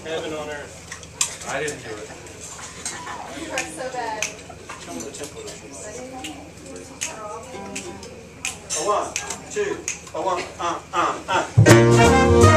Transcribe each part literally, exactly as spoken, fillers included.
Heaven on earth. I didn't do it. You are so bad. Show me the tempo. A one, two, a one, uh, uh, uh.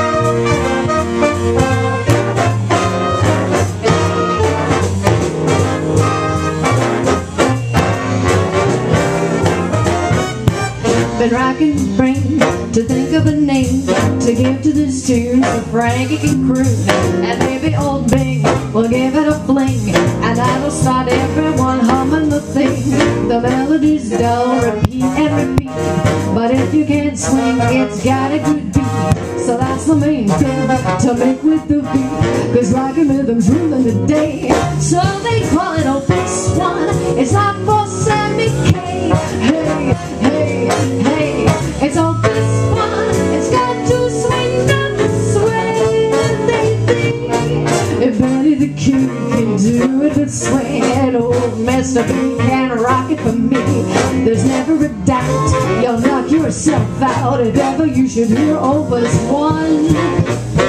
Been racking the brain to think of a name to give to this tune so Frankie can croon. And maybe old Bing will give it a fling, and that'll start everyone humming the thing. The melody's dull, repeat and repeat, but if you can't swing, it's got a good beat. So that's the main thing to make with the beat, cause rockin' rhythm's ruling the day. So they call it Opus One. It's not for Sammy K. Hey, hey, hey, it's Opus One. It's got to swing, not to sway. They think if Benny the Kid can do it with swing, and old Mister B can rock it for me, there's never a doubt you'll knock yourself out if ever you should hear Opus One.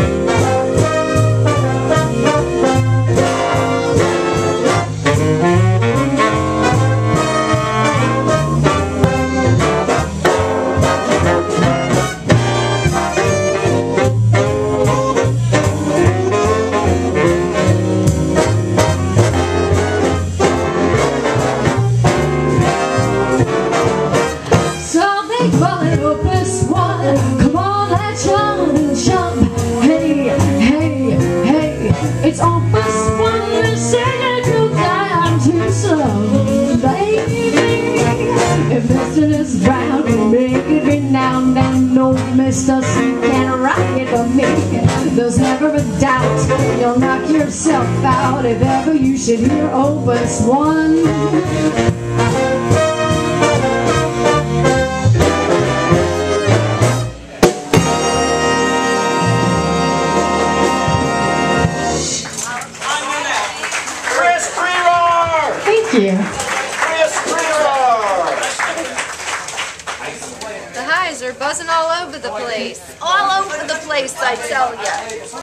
Opus One, come on, let's jump and jump. Hey, hey, hey, it's Opus One. Let's sing it till time to slow, baby. If Mister is Brown can make it renowned, and no Mister C can rock it for me, there's never a doubt you'll knock yourself out if ever you should hear Opus One. Thank you. The highs are buzzing all over the place. All over the place, I tell ya.